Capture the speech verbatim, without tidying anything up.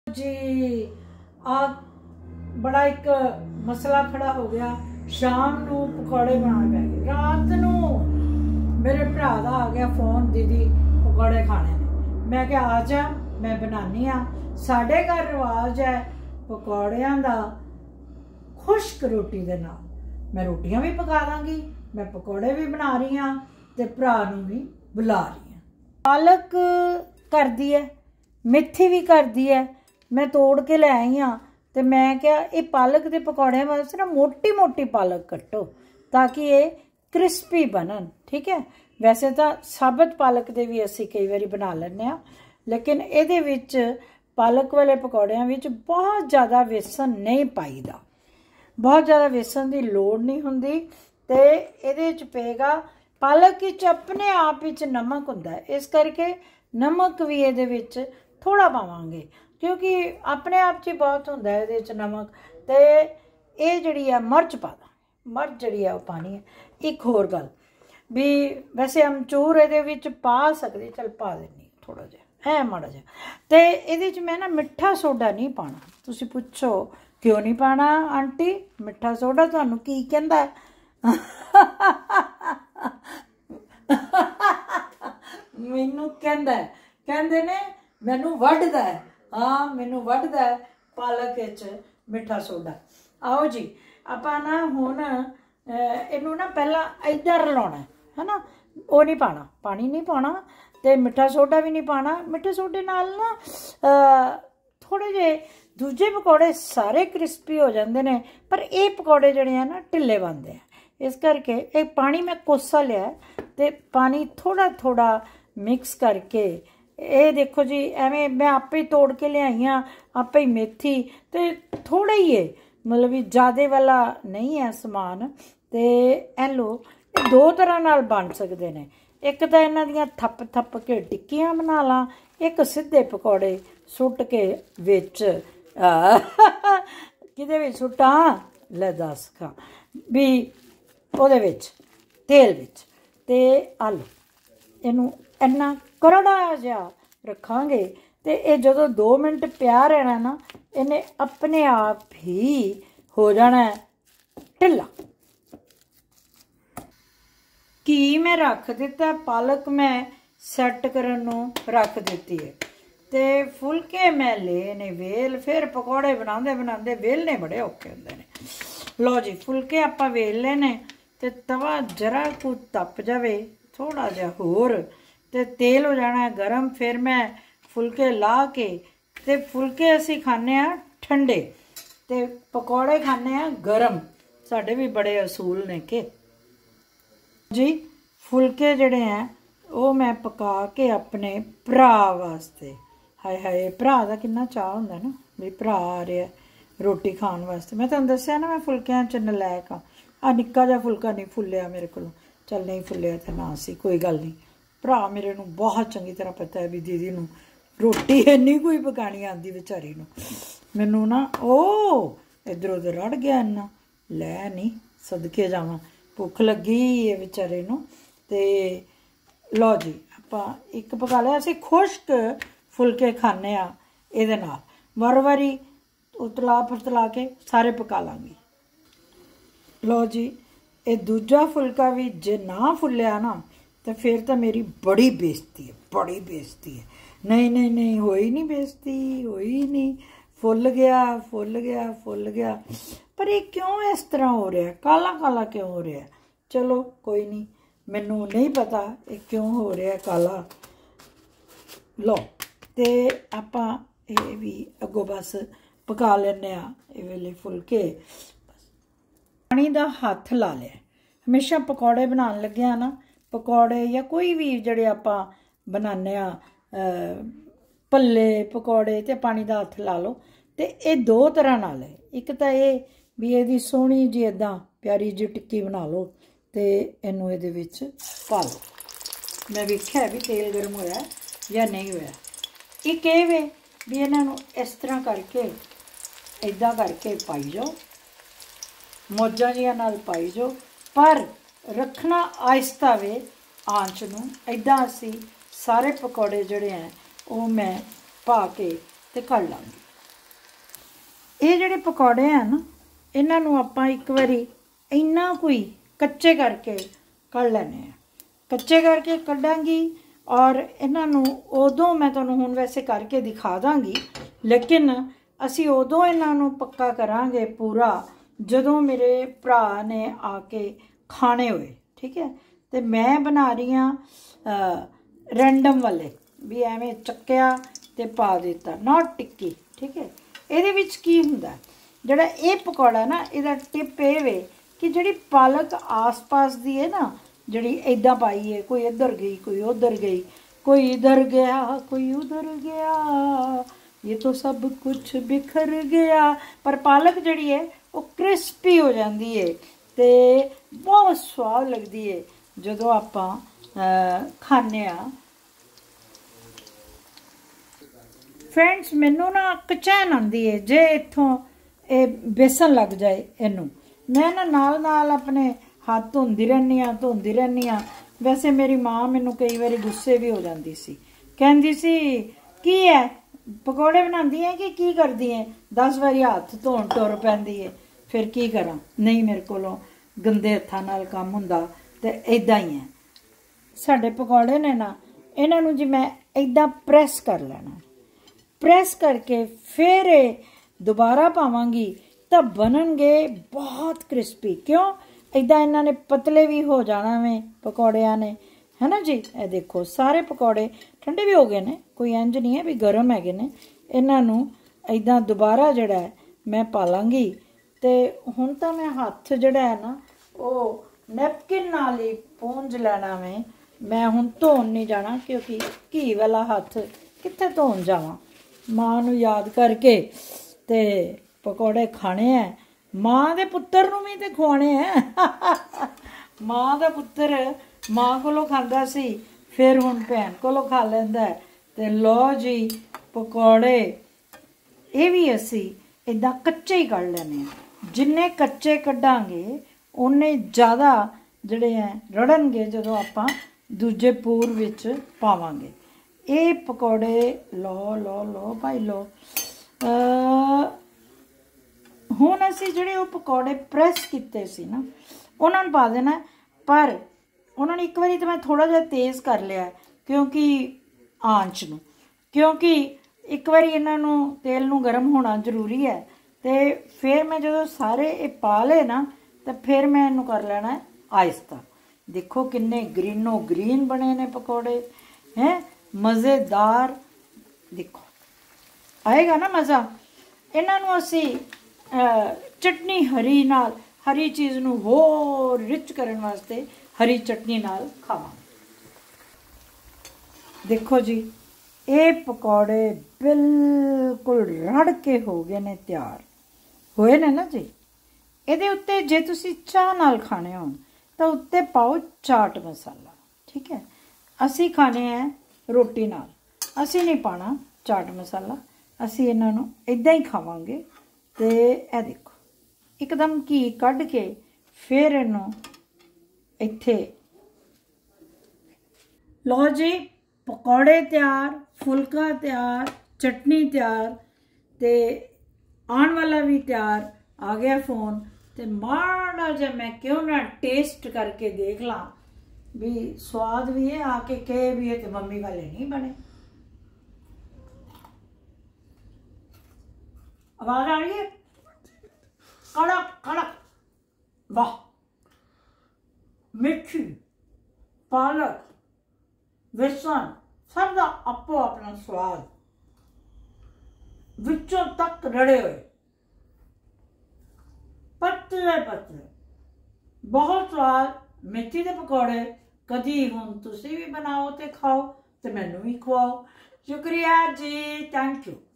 जी आ बड़ा एक मसला खड़ा हो गया। शाम नू पकौड़े बनाने पै गए। रात नू मेरे भरा दा आ गया फोन, दीदी पकौड़े खाने ने। मैं क्या आ जा, मैं बनानी हाँ। साढ़े घर रिवाज है पकौड़ियां दा खुश्क रोटी दे नाल। मैं रोटियां भी पका दांगी, मैं पकौड़े भी बना रही हाँ ते भरा नू भी बुला रही हाँ। पालक कर दी है, मेथी भी कर दी है, मैं तोड़ के ले आई हाँ। तो मैं क्या ये पालक के पकौड़े वास्ते ना मोटी मोटी पालक कट्टो ताकि ये क्रिस्पी बनन। ठीक है, वैसे तो साबत पालक के भी असी कई बार बना लें, लेकिन ये विच पालक वाले पकौड़ियां विच बहुत ज़्यादा बेसन नहीं पाईदा, बहुत ज़्यादा बेसन की लोड़ नहीं हुंदी। ते इहदे च पेगा पालक विच अपने आप विच नमक हुंदा है, इस करके नमक भी इहदे विच थोड़ा पावांगे क्योंकि अपने आप च बहुत हुंदा है इहदे च नमक। ते ये जिहड़ी है मिर्च पा दांगे, मिर्च जिहड़ी है वो पानी है। एक होर गल भी वैसे अमचूर इहदे विच पा सकदे, चल पा देनी थोड़ा जिहा है माड़ा जिहा। ते इहदे च मैं ना मिठा सोडा नहीं पाना। तुसीं पुछो क्यों नहीं पाना आंटी मिठा सोडा, तुहानूं की कहंदा मैनू कहंदा कहंदे ने मैनू वढदा है। हाँ मैनू वढदा है पालक विच मिठा सोडा। आओ जी आपां ना हुण इनू ना पहला इधर रलाउणा है ना, वो नहीं पाना, पानी नहीं पाना ते मिठा सोडा भी नहीं पाना। मिठे सोडे नाल ना थोड़े जे दूजे पकौड़े सारे क्रिस्पी हो जाते हैं, पर ये पकौड़े जिहड़े हैं ना ढिले बनते हैं। इस करके एक पानी मैं कोसा लिया तो पानी थोड़ा थोड़ा मिक्स करके ये देखो जी एवें मैं आपे ही तोड़ के लियाई हाँ, आपे ही मेथी तो थोड़ा ही है, मतलब भी ज़्यादा वाला नहीं है समान। तो ए लो दो तरह नाल बन सकते हैं, एक तो इन्हां दियां थप थप के टिक्कियां बना ला, एक सीधे पकौड़े सुट के विच किदे विच सुट्टा ले दस खा भी ਉਹਦੇ ਵਿੱਚ तेल ਵਿੱਚ ਤੇ आलू ਇਹਨੂੰ ਇੰਨਾ ਕਰੜਾ ਜਿਹਾ ਰੱਖਾਂਗੇ ਤੇ ਇਹ ਜਦੋਂ दो ਮਿੰਟ ਪਿਆ ਰਹਿਣਾ ਨਾ ਇਹਨੇ ਆਪਣੇ ਆਪ ਹੀ ਹੋ ਜਾਣਾ ਢਿੱਲਾ। ਕੀ मैं रख दिता, पालक मैं सैट करन नूं रख दिती है ते फुलके मैं ले ने वेल, फिर पकौड़े बनाते बनाते वेलने बड़े औखे हुंदे ने। लो जी फुलके आपां वेल लेने ते तवा जरा को तप जावे थोड़ा जिहा होर ते तेल हो जाना है गर्म। फिर मैं फुलके ला के ते फुलके असी खाने आ ठंडे ते पकौड़े खाने आ गर्म। साडे भी बड़े असूल ने के जी। फुलके जिहड़े हैं वो मैं पका के अपने भरा वास्ते, हाय हाय भरा दा किन्ना चाह हुंदा ना भी भरा आ रहा रोटी खाण वास्ते। मैं तुहानूं दस्सिया ना मैं फुलकियां च नलैक हाँ, आ निक्का जिहा फुलका नहीं फुल्लिया मेरे कोलों, चल नहीं फुल्लिया तो ना सी कोई गल नहीं। भरा मेरे नूं बहुत चंगी तरह पता है भी दीदी नूं रोटी इन्नी कोई पकानी आती बेचारी नूं। मैनू ना ओ इधर उधर रड़ गया इन्ना, लै नहीं सदके जावां भुख लगी है बेचारे नूं। ते लो जी आपां एक पका लिया। असीं खुश्क फुलके खाने आ इहदे नाल, वार वारी उतला फतला के सारे पका लांगी। लो जी ये दूजा फुलका भी जे ना फुलिया ना तो फिर तो मेरी बड़ी बेइज्जती है, बड़ी बेइज्जती है। नहीं नहीं नहीं होई नहीं बेइज्जती, होई नहीं, फुल गया फुल गया फुल गया। पर ये क्यों इस तरह हो रहा है, काला काला क्यों हो रहा है? चलो कोई नहीं, मैनू नहीं पता ये क्यों हो रहा है काला। लो तो आपां ये भी अगों बस पका लेने आ ये वेले फुलके। पानी दा हथ ला लिया। हमेशा पकौड़े बनाने लगे ना, पकौड़े या कोई भी जिहड़े आपां बनाने आ भल्ले पकौड़े ते पानी दा हथ ला लो। तो ये दो तरह नाल है, एक तो ये भी इहदी सोहनी जी इदां प्यारी जी टिक्की बना लो तो इनू इहदे विच पा लो। मैं वेख्या भी तेल गर्म होया या नहीं होया। एक ये वे भी इन्हां नूं इस तरह करके इदां करके पाई जाओ, मौजा जिहां नाल पाई जाओ, पर रखना आहिस्ता वे आंच नूं। इदां असी सारे पकौड़े जिहड़े हैं वो मैं पा के ते कर लांगी। ये जिहड़े पकौड़े हैं ना, इन्हां नूं आपां एक बारी इन्ना कोई कच्चे करके कढ़ लैने आ। कच्चे करके कढ़ांगी और इन्हां नूं उदों मैं तुहानूं हुण वैसे करके दिखा दांगी, लेकिन असी उदों इन्हां नूं पक्का करांगे पूरा जदों मेरे भरा ने आके खाने होए। ठीक है, तो मैं बना रही हाँ रैंडम वाले, भी एवें चक्या ते पा दिता, नॉट टिक्की। ठीक है, ਇਹਦੇ ਵਿੱਚ ਕੀ ਹੁੰਦਾ ਜਿਹੜਾ ਇਹ ਪਕੌੜਾ ਨਾ, ਇਹਦਾ ਟਿਪ ਇਹ ਵੇ ਕਿ ਜਿਹੜੀ ਪਾਲਕ ਆਸ-ਪਾਸ ਦੀ ਹੈ ਨਾ, ਜਿਹੜੀ ਇਦਾਂ ਪਾਈ ਹੈ, ਕੋਈ ਇੱਧਰ ਗਈ ਕੋਈ ਉੱਧਰ ਗਈ, ਕੋਈ इधर गया कोई उधर गया, ये तो सब कुछ बिखर गया, पर पालक ਜਿਹੜੀ ਹੈ ਉਹ ਕ੍ਰਿਸਪੀ ਹੋ ਜਾਂਦੀ ਹੈ ਤੇ ਬਹੁਤ ਸਵਾਦ ਲੱਗਦੀ ਹੈ ਜਦੋਂ ਆਪਾਂ ਖਾਂਦੇ ਆ। फ्रेंड्स, मैनू ना कचैन आती है जे इत्थों ये बेसन लग जाए इनू, मैं ना नाल नाल अपने हाथ धोंदी रहनी हाँ धोंदी रहनी हाँ। वैसे मेरी माँ मैनू कई बार गुस्से भी हो जाती सी, कहती सी की है पकौड़े बनाती है कि की करती है, दस बारी हाथ धोन टुर पैंदी है, फिर की करा, नहीं मेरे कोलों गंदे हत्थां नाल काम हुंदा ते इदां ही है। साडे पकौड़े ने ना, इन्हां नूं जी मैं इदां प्रैस कर लेना, प्रैस करके फिर दोबारा पावांगी तो बननगे बहुत क्रिस्पी। क्यों इदा इन्होंने पतले भी हो जाना वे पकौड़िया ने, है ना जी। ये देखो सारे पकौड़े ठंडे भी हो गए ने, कोई इंज नहीं है भी गर्म है ने। इन्हों इदा दोबारा जड़ा है मैं पा लाँगी। तो हुण तो मैं हथ जड़ा है ना वो नैपकिन नाल ही पूंज लेना वे, मैं हुण धोन नहीं जाना क्योंकि घी वाला हथ कित्थे धोन जावां। माँ नूं याद करके ते पकौड़े खाने हैं, माँ दे पुत्तर नूं भी ते खुआने हैं। माँ दा पुत्तर माँ कोलों खांदा सी, फिर हुण भैन कोलों खा लैंदा है। ते लो जी पकौड़े ये भी असी इदां कच्चे ही कढ़ लैने हैं। जिन्ने कच्चे कढ़ांगे उन्ने ज़्यादा जिहड़े हैं रड़नगे जदों आपां दूजे पूर विच पावांगे। ये पकौड़े लो लो लो भाई लो। हुण असी जिहड़े वो पकौड़े प्रैस कीते सी ना उन्हां नूं पा देना, पर उन्हां नूं एक बारी तो मैं थोड़ा जिहा तेज़ कर लिया क्योंकि आंच नूं, क्योंकि एक बारी इन्हां नूं तेल नूं गर्म होना जरूरी है। तो फिर मैं जदों सारे ये पा ले ना तो फिर मैं इनू कर लेना आहिस्ता। देखो किन्ने ग्रीनो ग्रीन बने ने पकौड़े हैं, मज़ेदार। देखो आएगा ना मज़ा। इन्हों असी चटनी हरी नाल, हरी चीज़ नूं होर रिच करन वास्ते हरी चटनी नाल खावांगे। देखो जी ये पकौड़े बिल्कुल रड़ के हो गए ने, तैयार होए ने ना जी। इहदे उत्ते जे तुसी चाह नाल खाने होण तो उत्ते पाओ चाट मसाला। ठीक है, असी खाने हैं रोटी नाल, असी नहीं पाना चाट मसाला, असी इन्हां नूं इदां ही खावांगे। ते ए देखो एकदम घी कढ़ के फिर इनू इत्थे लो जी पकौड़े तैयार, फुलका तैयार, चटनी तैयार, ते आने वाला भी तैयार। आ गया फोन ते माड़ा जिहा मैं क्यों ना टेस्ट करके देख ला भी स्वाद भी है, आके कहे भी है तो मम्मी वाले नहीं बने। आवाज आ रही है, कड़क कड़क, वाह। मेथी, पालक, बेसन सब दा अपो अपना स्वाद, विचों तक रड़े हुए, पतले पतले, बहुत स्वाद। मेथी के पकौड़े कदी हुण तुसी भी बनाओ ते खाओ ते मैनू भी खुआओ। शुक्रिया जी, थैंक यू।